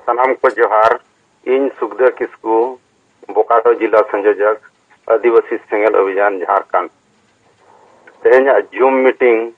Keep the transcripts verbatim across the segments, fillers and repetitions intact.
सानाम को जोहार इन सुखदेव किस्कू बोकारो जिला संयोजक आदिवासी सेंगल अभियान झारखंड तेहना जूम मीटिंग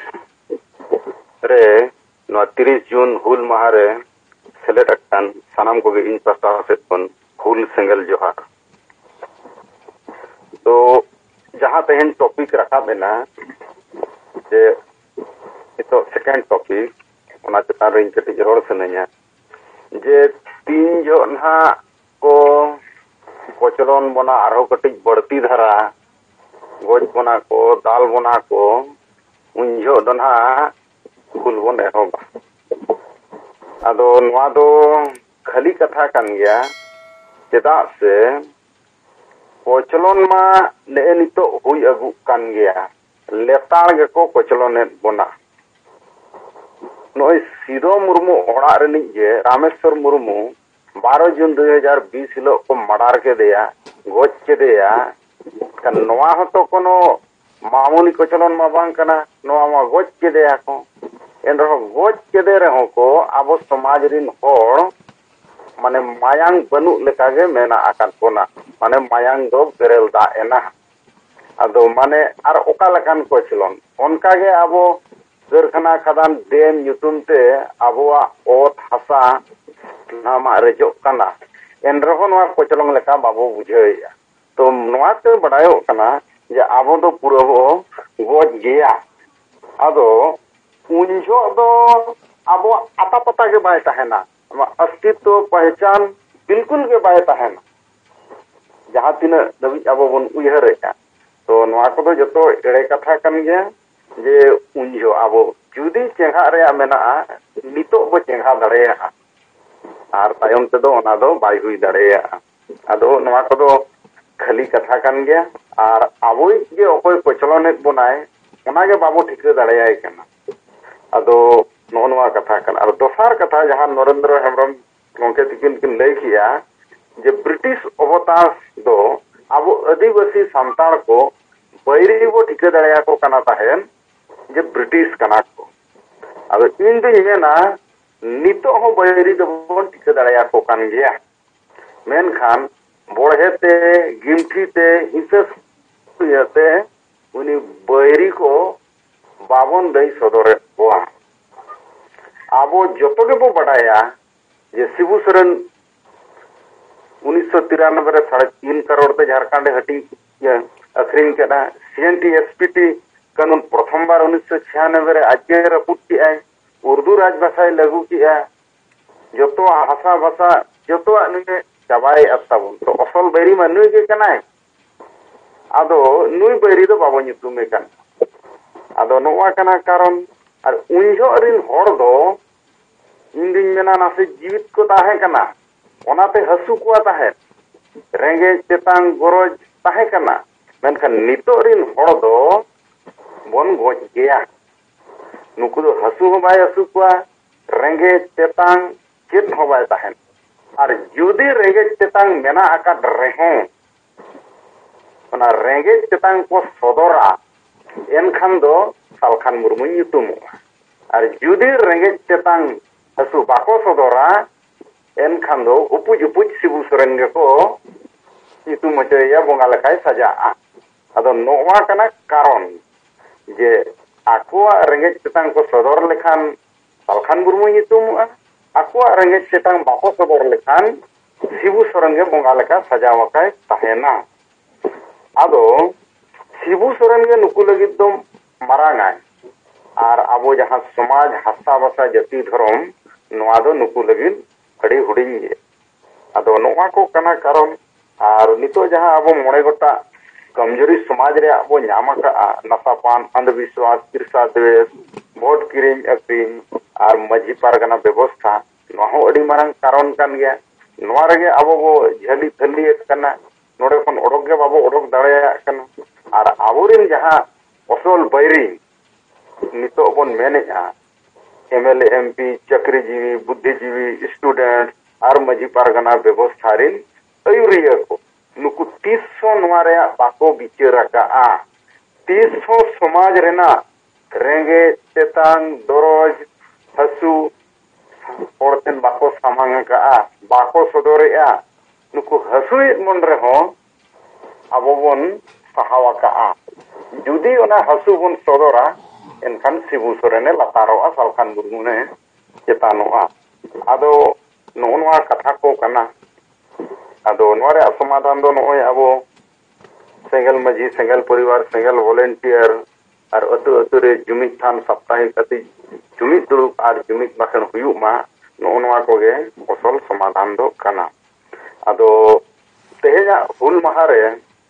रे तीस जून हुल माहारे सेलेद अकान सानाम को इन पास्ता सेन हुल सेंगल जोहार। तो जहाँ तेहन टॉपिक रखा देना जे तो सेकेंड टॉपिक ओना चेतान रे कटी रोड़ सनैया जे तीन जो ना को कोचलन बना आरो कटी बढ़ती धारा गोज बना को दाल बना को उन जो दना कुल बन एहोबा आदो नवा दो खाली कथा कान गया चेदा से कोचलन मा ने नितो हुई अगु कान गया लेतार गे को कोचलन बना नोई सिदो मुर्मू ओड़ा रे रामेश्वर मुर्मू बारह जून दो हजार बीस हिलो को मर्डर के दिया गोज के दिया नवा हतो कोनो मामूली कोचलन मा बांग कना नवा मा गोज के दिया को एन रहो गोज के दे रहो को आबो समाज रिन होड़ माने मायांग बनु लेका गे मेना आकान कोना माने मायांग दो बेरेल दा एना आदो माने आर ओका लकान कोचलन ओनका गे आबो कारखाना खदान डेम युतुम ते आबोआ ओत हासा नामा रेजो कना एन रहो नवा कोचलंग लेका बाबो बुझेया तो नवा ते बडायो कना जे आबो दो पुरबो गोज गया आदो उनजो दो आबो आता पता के बाय तहना अस्तित्व पहचान बिल्कुल के बाय तहना जहां तीन दबी आबो बन उयहरेया तो नवा को दो जतो एड़े कथा कन गया जे उनजो आबो जुदी चेंगा रे मेना नितो बो चेंगा दड़ेया आर तायम ते दो ओना दो बाय हुई दड़ेया आदो नवा को दो खाली कथा कान गया आर आबोई जे ओकोय कोचलने बनाय ओना गे बाबो ठिके दड़ेयाय कना आदो नो नवा कथा कन आर दोसार कथा जहां नरेंद्र हेमरम गोंके तिकिन किन लay किया जे ब्रिटिश अवतार दो आबो आदिवासी सांताड़ को बैरी बो ठिके दड़ेया को कना ताहेन जे ब्रिटिश कना को अब इन दिन ना नितो हो बैरी दबन ठिके दड़ेया को कान गया मेन खान बोढ़ेते गिमठीते हिंसस यते उनी बैरी को बावन दई सदरे कोआ आबो जतो के बो बडाया जे शिबू सोरेन उन्नीस सौ तिरानबे रे साढ़े तीन करोड़ ते झारखंड हटी अखरीन केना सीएनटी एसपीटी कानून प्रथम बार उन्नीस सौ छियानबे रे आज रपुट किया उर्दू राजभाषा लागू किया जो हासा भाषा जो चाबाई अताबन तो असल बैरी मा नुई के कनाय आदो नुई बैरी दो बाबो nyutume kan आदो नोवा कना कारण और उनजो रिन होड़ दो इंदिन मेना नासे जीवित को ताहे कना ओनाते हसु को ताहे रेंगे चेतांग गरज ताहे कना मेनखान नितो रिन होड़ दो बन गोज गया नुकु दो हसु हो बाय हसु को रेंगे चेतांग चेत हो बाय ताहे और जुदी रेंगे चेतांग मेना आका रहे ओना रेंगे चेतांग को सदरा एनखान दो सालखान मुर्मू nyutumo और जुदी रेंगे चेतांग हसु बाको सदरा एनखान दो उपुज उपुज शिबू सोरेन गे को nyutum मचया बोंगा लेखाय सजा आदो नोवा कना कारण जे आकुआ रेंगे चेतांग को सदर लेखान सालखान मुर्मू nyutumoa आकुआ रेंगे चेतांग बाको सदर लेखान शिबू सोरेन गे बोंगा लेखा सजा वकाय ताहेना आदो शिबू सोरेन गे नुकु लगित दो मारांगाय और आबो जहां समाज हासा भाषा जाति धर्म नोआ दो नुकु लगित अड़ी हुडिंग गे आदो नोआ को कना कारण और नितो जहां आबो मोड़े गोटा कमजोरी समाज रे आबो न्यामा का नसापान अंधविश्वास ईर्षा द्वेष वोट किरिंग अक्रिंग और मजी पारगना व्यवस्था नोहो अड़ी मारंग कारण कान गया नोआ रेगे आबो बो झली थली कना नोडे कोन ओडोक गे बाबो ओडोक दाड़ेया कना और आबोरिन जहां असल बैरी नितो बन मेनेजा एमएलए एमपी चक्रीजीवी बुद्धिजीवी स्टूडेंट और मजी पारगना व्यवस्था रिन अयुरिया को नुकु तीस सौ नोआ रे बाको बिचार का तीस सौ समाज रेना रेंगे चेतांग दरज हसु होरतेन बाको सामांग का बाको सदोरेया नुकु हसुई मन रहो आबो बन सहावा का जुदी ओना हसु बन सदोरा एनखान शिबु सोरेने लातारोआ सालखान मुर्मु ने चेतानोआ आदो नोनवा कथा को कना आदो नोरे समाधान दो नोय आबो सेंगल मजी सेंगल परिवार सेंगल वॉलंटियर और अतु अतु रे जुमित थान साप्ताहिक अति जुमित दुरुप और जुमित बाखन हुयुक मा नोनवा कोगे असल समाधान दो कना आदो तेहेजा हुल माहा रे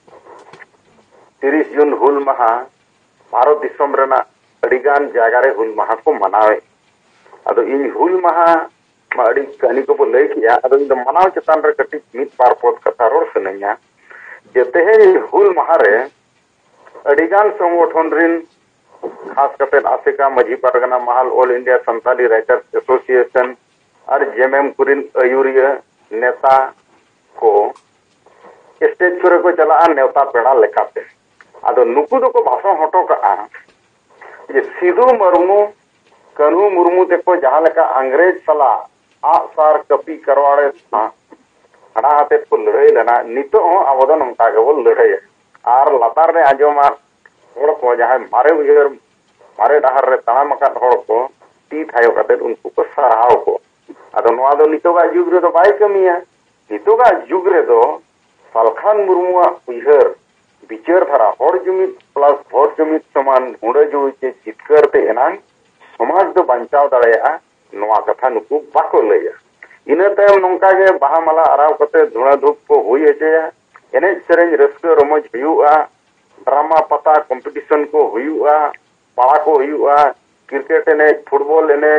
तीस जून हुल माहा भारत दिसम रेना अडिगान जायगा रे हुल माहा को मनावे आदो इन हुल माहा मा अडी कहानी को लay किया आदो इन मनाव चेतान रे कटी मित पार पद कथा रोड सनैया जे तेहे हुल माहा रे अडिगान संगठन रिन खास करते आसिका Majhi Pargana Mahal all India Santali writers association और जेएमएम कुरिन अयुरिया नेता को स्टेज पर को चला नेता पेड़ा लेकाते आदो नुकु दो को भाषण हटो का जे सिधु मुर्मू कन्हू मुर्मू तेको जहां लेका अंग्रेज सला आसार कपी करवाड़े था हड़ा हाथे को लड़ाई लेना नितो हो आवेदन उनका के वो लड़ाई आर लतार ने आजोमा होड़ को जहां मारे उयर मारे डहर रे ताम का होड़ को ती थायो कते उनको को सराहाव को आदो नोआ दो नितो का जुग रे तो बाई कमिया नितो का जुग रे तो सालखान मुर्मुआ उयर विचार धारा होड़ जुमित प्लस होड़ जुमित समान हुड़े जो जे चितकर ते एनान समाज दो बंचाव दाड़ेया नोआ कथा नुकु बाको लैया इना तायम नोंका के बाहा माला आराव कते धुणा धूप को हुई हेचेया एने सेरेंज रस्क रमज हुयुआ ड्रामा पता कंपटीशन को हुयुआ पाड़ा को हुयुआ क्रिकेट एने फुटबॉल एने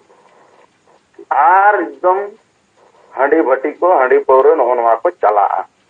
आर एकदम हांडी भट्टी को हांडी पौरे नोनवा को चला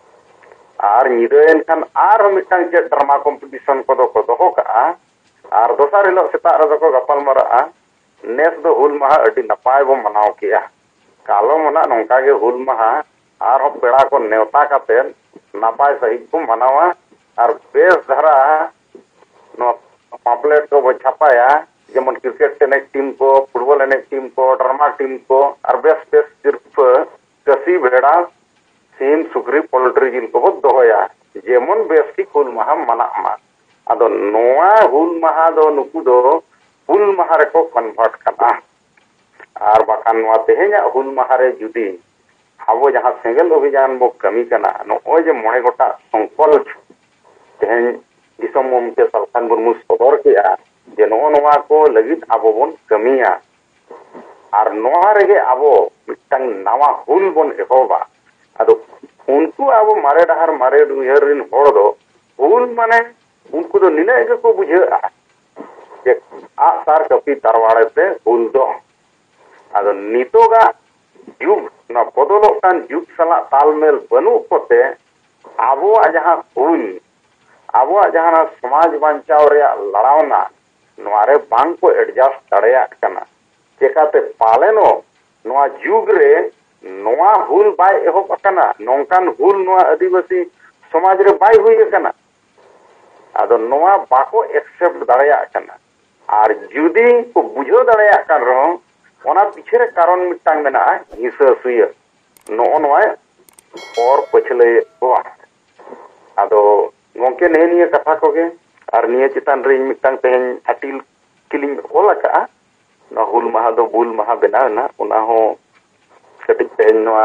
आर निदेन खान आर मिटांग जे ड्रामा कंपटीशन को दो को दोहो का आर दोसार हिलो सेता रे को गपाल मरा नेस दो हुल माहा अडी नपाय बो मनाव किया कालो मना नोंका गे हुल माहा आर हो पेड़ा को नेवता काते नपाय सही को मनावा और बेस धरा नो पॉम्पलेट को छापाया जेमन क्रिकेट एने टीम को फुटबॉल एने टीम को ड्रामा टीम को और बेस बेस सिर्फ कसी भेड़ा सीम सुक्री पोल्ट्री जिल को दोया जेमन बेस की हुल माहा मना मा आदो नोआ हुल माहा दो नुकु दो हुल माहा रे को कन्वर्ट कना आर बाकान नोआ तेहेजा हुल माहा रे जुदी आबो जहां सेंगल अभियान बो कमी कना नोय जे मोणे गोटा संकल्प तेहेन दिसम मुमते सालखान मुर्मू सदर किया जे नो नोआ को लगित आबो बोन कमिया आर नोआ रेगे आबो मिटंग नवा हुल बोन एहोबा आदो उनको आबो मारे डहार मारे उहर रिन होड़ दो हुल माने उनको दो निने के को बुझे जे आ सार कपी तरवाड़े ते हुल दो आदो नितोगा जुग ना बदलो कान जुग सला तालमेल बनु कोते आबो जहां हुल आबो जहां समाज बांचाव रे लड़ावना नोरे बांग को एडजस्ट दाड़ेया कना चेकाते पालेनो नोआ जुग रे नोआ हुल बाय एहो कना नोंकान हुल नोआ आदिवासी समाज रे बाय हुई कना आदो नोआ बाको एक्सेप्ट दाड़ेया कना आर जुदी को बुझो दाड़ेया कान रो ओना पीछे रे कारण मिटांग मेना हिंसा सुय नो नोआ और पछले को आदो गोंके ने निये कथा कोगे आर निये चितान रे मिटांग तेन आटिल किलिंग ओला का ना हुल माहा दो बुल माहा बेना ना ओना हो कटिक तेन नोआ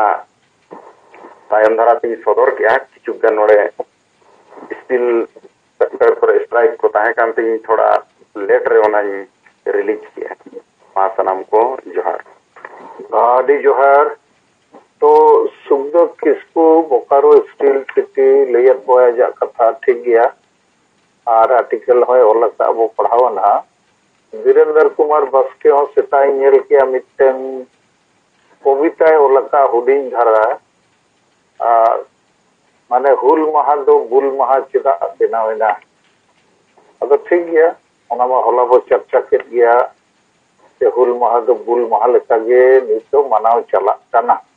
तायम धारा ती सदर किया किछु गन नोडे स्टिल सेक्टर पर स्ट्राइक को ताहे कान ती थोड़ा लेट रे ओना रिलीज किया मा सनम को जोहार आदि जोहार तो सुखदेव किस्कू बोकारो स्टील सिटी लेयत बोया जा कथा ठीक गया आर आर्टिकल होय ओलका बो पढ़ावना वीरेंद्र कुमार बस्के हो सेताई नेल किया मिटन कविता ओलका हुडिंग धारा माने हुल माहा दो बुल माहा चिदा बेनावेना अदो ठीक गया ओना मा होला बो चर्चा केत गया जे हुल माहा दो बुल माहा लेका गे नितो मनाव चला कना